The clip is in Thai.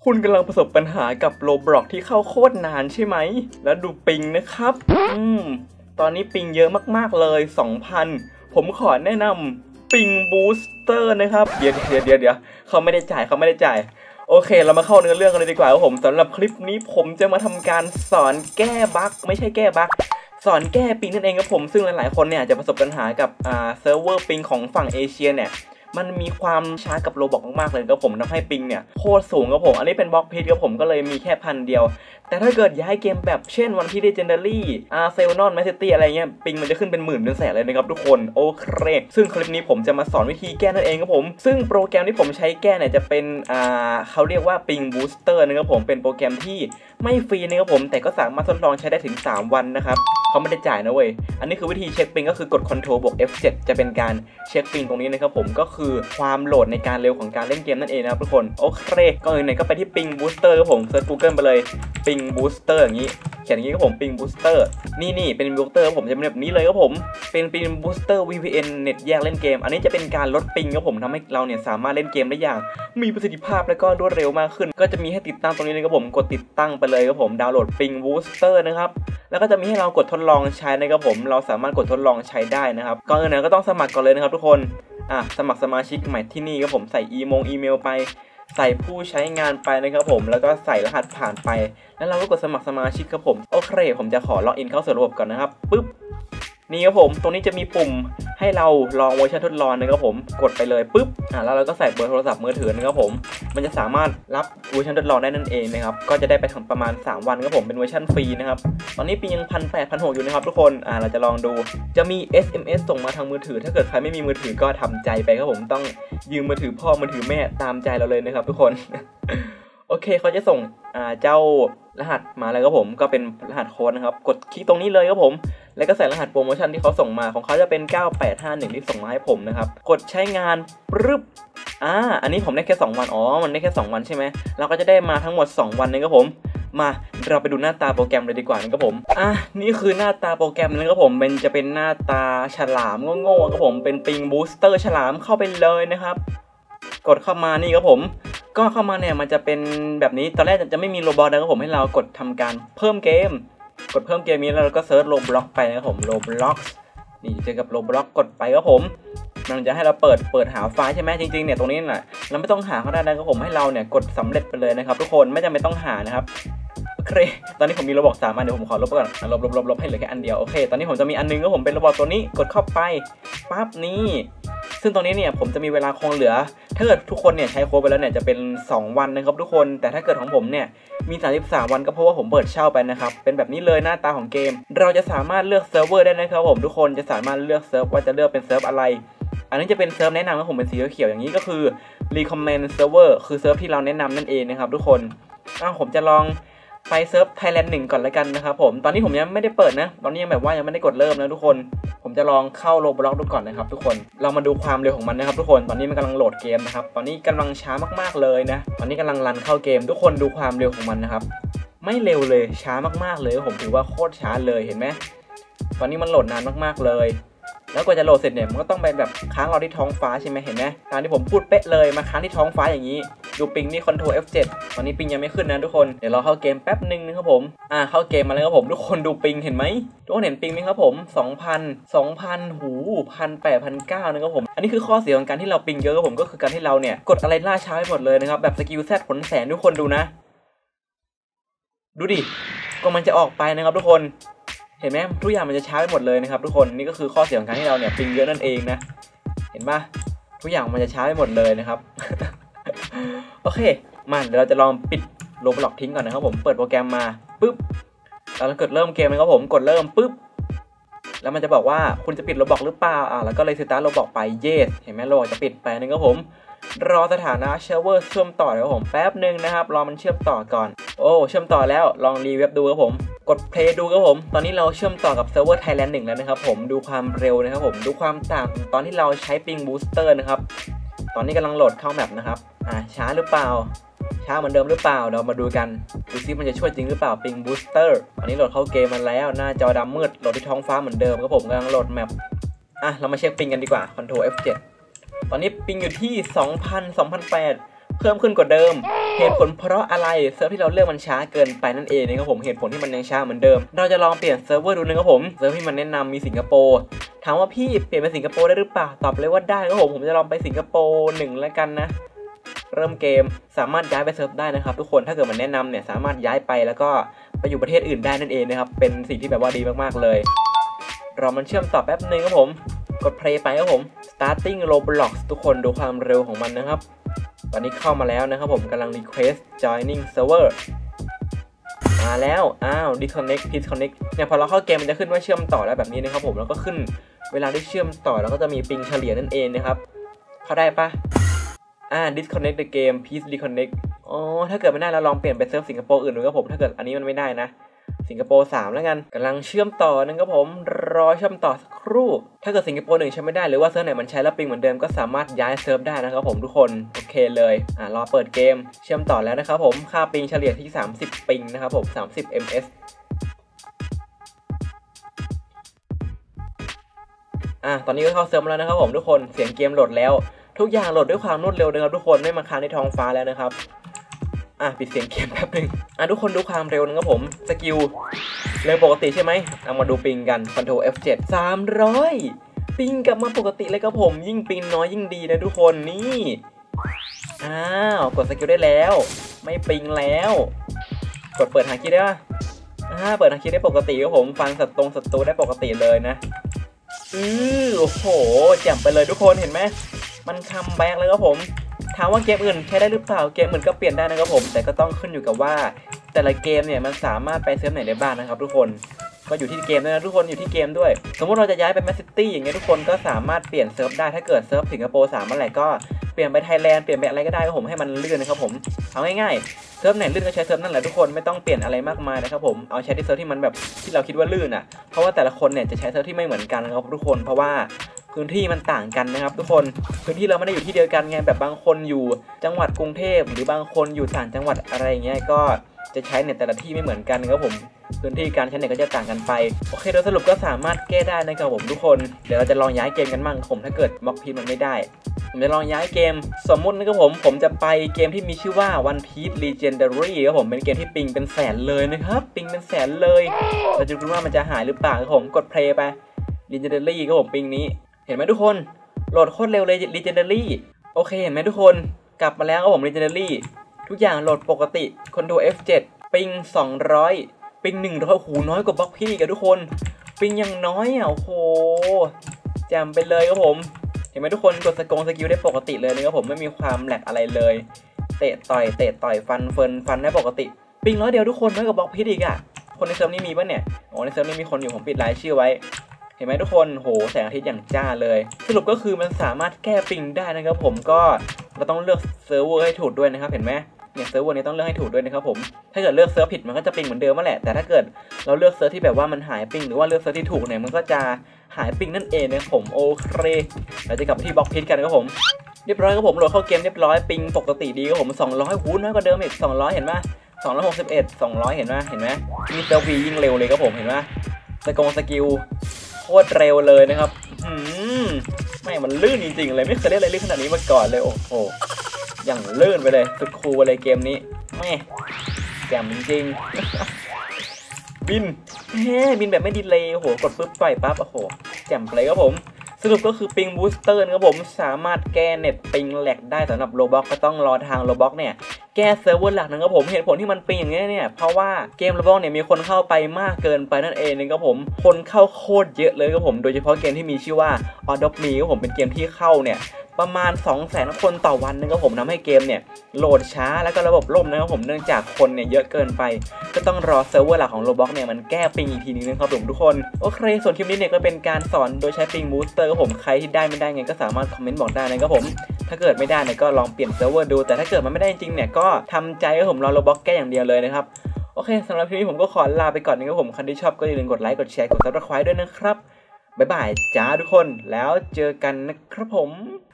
คุณกำลังประสบปัญหากับโรบล็อกที่เข้าโคตรนานใช่ไหมแล้วดูปิงนะครับตอนนี้ปิงเยอะมากๆเลย 2,000 ผมขอแนะนำปิงบูสเตอร์นะครับเดี๋ยวเขาไม่ได้จ่ายโอเคเรามาเข้าเนื้อเรื่องกันเลยดีกว่าครับผมสำหรับคลิปนี้ผมจะมาทำการสอนแก้บั๊กไม่ใช่แก้บั๊กสอนแก้ปิงนั่นเองครับผมซึ่งหลายๆคนเนี่ยจะประสบปัญหากับเซิร์ฟเวอร์ปิงของฝั่งเอเชียเนี่ยมันมีความช้ากับโรบล็อกมากๆเลยครับผมทำให้ปิงเนี่ยโคตรสูงครับผมอันนี้เป็นบล็อกพีทครับผมก็เลยมีแค่1,000 เดียวแต่ถ้าเกิดย้ายเกมแบบเช่นวันพีเดเจนเดอรี่เซลนอนแมสซิตี้อะไรเงี้ยปิงมันจะขึ้นเป็นหมื่นเป็นแสนเลยนะครับทุกคนโอเคซึ่งคลิปนี้ผมจะมาสอนวิธีแก้นั่นเองครับผมซึ่งโปรแกรมที่ผมใช้แก้เนี่ยจะเป็นเขาเรียกว่าปิงบูสเตอร์นะครับผมเป็นโปรแกรมที่ไม่ฟรีนะครับผมแต่ก็สามารถทดลองใช้ได้ถึง3 วันนะครับเขาไม่ได้จ่ายนะเว้ยอันนี้คือวิธีเช็คปิงก็คือกด Ctrl บวก F7 จะเป็นการเช็คปิงตรงนี้นะครับผมก็คือความโหลดในการเร็วของการเล่นเกมนั่นเองนะครับทุกคนโอเคก็เลยก็ไปที่ปิงบูสเตอร์ครับผมเซิร์ช Google ไปเลยปิงบูสเตอร์อย่างนี้เขียนอย่างนี้ครับผมปิงบูสเตอร์นี่เป็นบูสเตอร์ผมจะเป็นแบบนี้เลยครับผมเป็นปิงบูสเตอร์ VPN เน็ตแยกเล่นเกมอันนี้จะเป็นการลดปิงครับผมทำให้เราเนี่ยสามารถเล่นเกมได้อย่างมีประสิทธิภาพและก็รวดเร็วมากขึ้นก็จะมีให้ติดตั้งตรงนี้เลยครับผมกดติดตั้งไปเลยครับผมดาวน์โหลดปิงบูสเตอร์นะครับแล้วก็จะมีให้เรากดทดลองใช้นะครับผมเราสามารถกดทดลองใช้ได้นะครับก่อนอื่นก็ต้องสมัครก่อนเลยนะครับทุกคนสมัครสมาชิกใหม่ที่นี่ครับผมใส่อีเมลไปใส่ผู้ใช้งานไปนะครับผมแล้วก็ใส่รหัสผ่านไปแล้วเราก็กดสมัครสมาชิกครับผมโอเคผมจะขอล็อกอินเข้าสู่ระบบก่อนนะครับปึ๊บนี่ครับผมตรงนี้จะมีปุ่มให้เราลองเวอร์ชันทดลองนะครับผมกดไปเลยปึ๊บแล้วเราก็ใส่เบอร์โทรศัพท์มือถือนะครับผมมันจะสามารถรับเวอร์ชันทดลองได้นั่นเองนะครับก็จะได้ไปถึงประมาณ3 วันครับผมเป็นเวอร์ชันฟรีนะครับตอนนี้ปียัง1,800-1,600อยู่นะครับทุกคนเราจะลองดูจะมี SMS ส่งมาทางมือถือถ้าเกิดใครไม่มีมือถือก็ทำใจไปครับผมต้องยืมมือถือพ่อมือถือแม่ตามใจเราเลยนะครับทุกคน โอเคเขาจะส่งเจ้ารหัสมาเลยครับผมก็เป็นรหัสโค้ดนะครับกดคลิกตรงนี้เลยครับผมแล้วก็ใส่รหัสโปรโมชั่นที่เขาส่งมาของเขาจะเป็น9851ที่ส่งมาให้ผมนะครับกดใช้งานปึ๊บอันนี้ผมได้แค่2 วันมันได้แค่2 วันใช่ไหมเราก็จะได้มาทั้งหมด2 วันนะครับผมมาเราไปดูหน้าตาโปรแกรมเลยดีกว่านะครับผมนี่คือหน้าตาโปรแกรมนะครับผมจะเป็นหน้าตาฉลามโง่ๆครับผมเป็นปิงบูสเตอร์ฉลามเข้าไปเลยนะครับกดเข้ามานี่ครับผมก็เข้ามาเนี่ยมันจะเป็นแบบนี้ตอนแรกจะไม่มีโรบอทนะครับผมให้เรากดทำการเพิ่มเกมกดเพิ่มเกมนี้แล้วเราก็เซิร์ชโรบล็อกไปนะครับผมโรบล็อกนี่เจอกับโรบล็อกกดไปครับผมมันจะให้เราเปิดหาไฟล์ใช่ไหมจริงๆเนี่ยตรงนี้แหละเราไม่ต้องหาก็ได้นะครับผมให้เราเนี่ยกดสำเร็จไปเลยนะครับทุกคนไม่จำเป็นต้องหานะครับโอเคตอนนี้ผมมีโรบล็อก3 อันเดี๋ยวผมขอลบก่อนลบให้เหลือแค่อันเดียวโอเคตอนนี้ผมจะมีอันนึงก็ผมเป็นโรบล็อกตัวนี้กดเข้าไปปั๊บนี่ซึ่งตรงนี้เนี่ยผมจะมีเวลาคงเหลือถ้าเกิดทุกคนเนี่ยใช้โค้ดไปแล้วเนี่ยจะเป็น2 วันนะครับทุกคนแต่ถ้าเกิดของผมเนี่ยมี33 วันก็เพราะว่าผมเปิดเช่าไปนะครับเป็นแบบนี้เลยหน้าตาของเกมเราจะสามารถเลือกเซิร์ฟเวอร์ได้นะครับผมทุกคนจะสามารถเลือกเซิร์ฟว่าจะเลือกเป็นเซิร์ฟอะไรอันนี้จะเป็นเซิร์ฟแนะนำของผมเป็นสีเขียวอย่างนี้ก็คือ recommend server คือเซิร์ฟที่เราแนะนำนั่นเองนะครับทุกคนผมจะลองไปเซิร์ฟ Thailand 1ก่อนแล้วกันนะครับผมตอนนี้ผมยังไม่ได้เปิดนะตอนนี้ยังแบบว่ายังไม่ได้กดเริ่มนะทุกคนผมจะลองเข้าโรบล็อกดูก่อนนะครับทุกคนเรามาดูความเร็วของมันนะครับทุกคนตอนนี้มันกำลังโหลดเกมนะครับตอนนี้กำลังช้ามากๆเลยนะตอนนี้กำลังรันเข้าเกมทุกคนดูความเร็วของมันนะครับไม่เร็วเลยช้ามากๆเลยผมถือว่าโคตรช้าเลยเห็นไหมตอนนี้มันโหลดนานมากๆเลยแล้วกว่าจะโหลดเสร็จเนี่ยมันก็ต้องไปแบบค้างเราที่ท้องฟ้าใช่ไหมเห็นไหมตามที่ผมพูดเป๊ะเลยมาค้างที่ท้องฟ้าอย่างนี้ดูปิงนี่ Ctrl F7 ตอนนี้ปิงยังไม่ขึ้นนะทุกคนเดี๋ยวเราเข้าเกมแป๊บนึงนะครับผมเข้าเกมมาแล้วครับผมทุกคนดูปิงเห็นไหมทุกคนเห็นปิงไหมครับผม 2,000 1,800 นะครับผมอันนี้คือข้อเสียของการที่เราปิงเยอะครับผมก็คือการที่เราเนี่ยกดอะไรล่าช้าไปหมดเลยนะครับแบบสกิลแซดผลแสนทุกคนดูนะดูดิก็มันจะออกไปนะครับทุกคนเห็นไหมทุกอย่างมันจะช้าไปหมดเลยนะครับทุกคนนี่ก็คือข้อเสียของการที่เราเนี่ยปิงเยอะนั่นเองนะเห็นปะทุกอย่างมันจะช้าไปหมดเลยนะครับ โอเคมาเดี๋ยวเราจะลองปิดโรบล็อกทิ้งก่อนนะครับผมเปิดโปรแกรมมาปึ๊บเรากดเริ่มเกมนะครับผมกดเริ่มปึ๊บแล้วมันจะบอกว่าคุณจะปิดโรบล็อกหรือเปล่าแล้วก็เลยสตาร์ทโรบล็อกไป yes เห็นไหมโรบล็อกจะปิดไปนะครับผมรอสถานะเซิร์ฟเวอร์เชื่อมต่อนะครับผมแป๊บนึงนะครับรอมันเชื่อมต่อก่อนโอ้เชื่อมต่อแล้วลองรีเว็บดูครับผมกด play ดูครับผมตอนนี้เราเชื่อมต่อกับเซิร์ฟเวอร์ Thailand 1แล้วนะครับผมดูความเร็วนะครับผมดูความต่างตอนที่เราใช้ปิงบูสเตอร์นะครับตอนนี้กำลังโหลดเข้าแมปนะครับช้าหรือเปล่าช้าเหมือนเดิมหรือเปล่าเรามาดูกันดูซิมันจะช่วยจริงหรือเปล่าปิงบูสเตอร์ตอนนี้โหลดเข้าเกมมาแล้วหน้าจอดำมืดโหลดที่ท้องฟ้าเหมือนเดิมครับผมกำลังโหลดแมปเรามาเช็คปิงกันดีกว่า Ctrl F7 ตอนนี้ปิงอยู่ที่ 2,000 เพิ่มขึ้นกว่าเดิมเหตุผลเพราะอะไรเซิร์ฟที่เราเลือกมันช้าเกินไปนั่นเองนะครับผมเหตุผลที่มันยังช้าเหมือนเดิมเราจะลองเปลี่ยนเซิร์ฟเวอร์ดูนะครับผมเซิร์ฟที่มันแนะนำมีสิงคโปร์ถามว่าพี่เปลี่ยนไปสิงคโปร์ได้หรือเปล่าตอบเลยว่าได้ครับผมจะลองไปสิงคโปร์1แล้วกันนะเริ่มเกมสามารถย้ายไปเซิร์ฟได้นะครับทุกคนถ้าเกิดมันแนะนำเนี่ยสามารถย้ายไปแล้วก็ไปอยู่ประเทศอื่นได้นั่นเองนะครับเป็นสิ่งที่แบบว่าดีมากๆเลยเรามันเชื่อมต่อแป๊บนึงครับผมกด play ไปครับผม starting Roblox ทุกคนดูความเร็วของมันนะครับตอนนี้เข้ามาแล้วนะครับผมกำลัง request joining server มาแล้วdisconnect disconnect เนี่ยพอเราเข้าเกมมันจะขึ้นว่าเชื่อมต่อแล้วแบบนี้นะครับผมแล้วก็ขึ้นเวลาที่เชื่อมต่อแล้วก็จะมีปิงเฉลี่ยนั่นเองนะครับเข้าได้ปะdisconnect the game please reconnect ถ้าเกิดไม่ได้เราลองเปลี่ยนไปเซิร์ฟสิงคโปร์อื่นดูครับผมถ้าเกิดอันนี้มันไม่ได้นะสิงคโปร์3แล้วกันกำลังเชื่อมต่อนะครับผมรอเชื่อมต่อสักครู่ถ้าเกิดสิงคโปร์1ใช้ไม่ได้หรือว่าเซิร์ฟไหนมันใช้แล้วปิงเหมือนเดิมก็สามารถย้ายเซิร์ฟได้นะครับผมทุกคนโอเคเลยรอเปิดเกมเชื่อมต่อแล้วนะครับผมค่าปิงเฉลี่ยที่30ปิงนะครับผม30 ms ตอนนี้ก็เข้าเซิร์ฟแล้วนะครับผมทุกคนเสียงเกมโหลดแล้วทุกอย่างโหลดด้วยความรวดเร็วนะครับทุกคนไม่มาค้างในท้องฟ้าแล้วนะครับปิดเสียงเกมแป๊บนึงทุกคนดูความเร็วนะครับผมสกิลเร็วปกติใช่ไหมเอามาดูปิงกัน Ctrl F7 300ปิงกลับมาปกติเลยครับผมยิ่งปิงน้อยยิ่งดีนะทุกคนนี่กดสกิลได้แล้วไม่ปิงแล้วกดเปิดหาคีย์ได้ป่ะเปิดหาคีย์ได้ปกติครับผมฟังศัตรูได้ปกติเลยนะโอ้โหแจ่มไปเลยทุกคนเห็นไหมมันคัมแบ็กเลยครับผมถามว่าเกมอื่นใช้ได้หรือเปล่าเกมอื่นก็เปลี่ยนได้นะครับผมแต่ก็ต้องขึ้นอยู่กับว่าแต่ละเกมเนี่ยมันสามารถไปเซิร์ฟไหนได้บ้างนะครับทุกคนก็อยู่ที่เกมด้วยนะทุกคนอยู่ที่เกมด้วยสมมติเราจะย้ายไปแมนซิตี้อย่างเงี้ยทุกคนก็สามารถเปลี่ยนเซิร์ฟได้ถ้าเกิดเซิร์ฟสิงคโปร์3เมื่อไหร่ก็เปลี่ยนไปไทยแลนด์เปลี่ยนไปอะไรก็ได้ครับผมให้มันลื่นนะครับผมเอาง่ายๆเซิร์ฟไหนลื่นก็ใช้เซิร์ฟนั่นแหละทุกคนไม่ต้องเปลี่ยนอะไรมากมายนะครับผมเอาใช้ที่เซิร์ฟที่มันแบบที่เราคิดว่าลื่นเพราะว่าแต่ละคนเนี่ยจะใช้เซิร์ฟที่ไม่เหมือนกันนะครับทุกคนเพราะว่าพื้นที่มันต่างกันนะครับทุกคนพื้นที่เราไม่ได้อยู่ที่เดียวกันไงแบบบางคนอยู่จังหวัดกรุงเทพหรือบางคนอยู่ต่างจังหวัดอะไรเงี้ยก็จะใช้เน็ตแต่ละที่ไม่เหมือนกันครับผมพื้นที่การใช้เน็ตก็จะต่างกันไปโอเคโดยสรุปก็สามารถแก้ได้นะครับผมทุกคนเดี๋ยวเราจะลองย้ายเกมกันมั่งผมถ้าเกิดบล็อกพีมันไม่ได้ผมจะลองย้ายเกมสมมุตินะครับผมจะไปเกมที่มีชื่อว่า One Piece Legendary ครับผมเป็นเกมที่ปิงเป็นแสนเลยนะครับปิงเป็นแสนเลยเราจะดูว่ามันจะหายหรือเปล่าครับผมกด play ไป Legendary ครับผมปิงนี้เห็นไหมทุกคนโหลดโคตรเร็วเลย Legendary โอเคเห็นไหมทุกคนกลับมาแล้วครับผม Legendary ทุกอย่างโหลดปกติ Ctrl F7 ปิง200ปิง100โอ้โหน้อยกว่าบล็อกพี่กับทุกคนปิงยังน้อยโอ้โหแจ่มไปเลยครับผมเห็นไหมทุกคนกดสกิลได้ปกติเลยนะครับผมไม่มีความแหลกอะไรเลยเตะต่อยฟันได้ปกติปิง100เดียวทุกคนน้อยกว่าบล็อกพี่อีกคนในเซิร์ฟนี้มีป่ะเนี่ยในเซิร์ฟนี้มีคนอยู่ผมปิดรายชื่อไว้เห็นไหมทุกคนโหแสงอาทิตย์อย่างจ้าเลยสรุปก็คือมันสามารถแก้ปิงได้นะครับผมก็เราต้องเลือกเซิร์ฟเวอร์ให้ถูกด้วยนะครับเห็นไหมเนี่ยเซิร์ฟเวอร์นี้ต้องเลือกให้ถูกด้วยนะครับผมถ้าเกิดเลือกเซิร์ฟผิดมันก็จะปิงเหมือนเดิมนั่นแหละแต่ถ้าเกิดเราเลือกเซิร์ฟที่แบบว่ามันหายปิงหรือว่าเลือกเซิร์ฟที่ถูกเนี่ยมันก็จะหายปิงนั่นเองนะครับผมโอเคเราจะกลับไปที่บล็อกพิทกันครับผมเรียบร้อยครับผมโหลดเข้าเกมเรียบร้อยปิงปกติดีครับผม200หูน้อยกว่าเดิมอีก200เห็นไหม261 200เห็นไหมมีเซลฟี่ยิ่งเร็วเลยครับผมเห็นไหมสกิลโคตรเร็วเลยนะครับไม่มันลื่นจริงๆเลยไม่เคยเล่นอะไรลื่นขนาดนี้มาก่อนเลยโอ้โหอย่างลื่นไปเลยสุดคูลเลยเกมนี้แม่แจ่มจริงบินแบบไม่ดีเลยโอ้โหกดปุ๊บปล่อยปั๊บโอ้โหแจ่มเลยครับผมสรุปก็คือปิงบูสเตอร์นะครับผมสามารถแก้เน็ตปิงแหลกได้สำหรับโรบ็อกก็ต้องรอทางโรบ็อกเนี่ยแก้เซิร์ฟเวอร์หลักนะครับผมเหตุผลที่มันปิงอย่างนี้เนี่ยเพราะว่าเกมโรบ็อกเนี่ยมีคนเข้าไปมากเกินไปนั่นเองนะครับผมคนเข้าโคตรเยอะเลยครับผมโดยเฉพาะเกมที่มีชื่อว่า Adopt Me ครับผมเป็นเกมที่เข้าเนี่ยประมาณ 200,000 คนต่อวันนะครับผมทำให้เกมเนี่ยโหลดช้าแล้วก็ระบบล่มนะครับผมเนื่องจากคนเนี่ยเยอะเกินไปก็ต้องรอเซิร์ฟเวอร์หลักของ Roblox เนี่ยมันแก้ปิงอีกทีนึงนะครับผมทุกคนโอเคส่วนคลิปนี้เนี่ยก็เป็นการสอนโดยใช้ปิงบูสเตอร์ครับผมใครที่ได้ไม่ได้ไงก็สามารถคอมเมนต์บอกได้นะครับผมถ้าเกิดไม่ได้เนี่ยก็ลองเปลี่ยนเซิร์ฟเวอร์ดูแต่ถ้าเกิดมันไม่ได้จริงเนี่ยก็ทำใจครับผมรอ Roblox แก้อย่างเดียวเลยนะครับโอเคสำหรับคลิปนี้ผมก็ขอลาไปก่อนนะครับผมใครที่ชอบก็อย่าลืมกดไลค์กดแชร์กด Subscribe ด้วยนะครับบ๊ายบายจ้าทุกคนแล้วเจอกันนะครับผม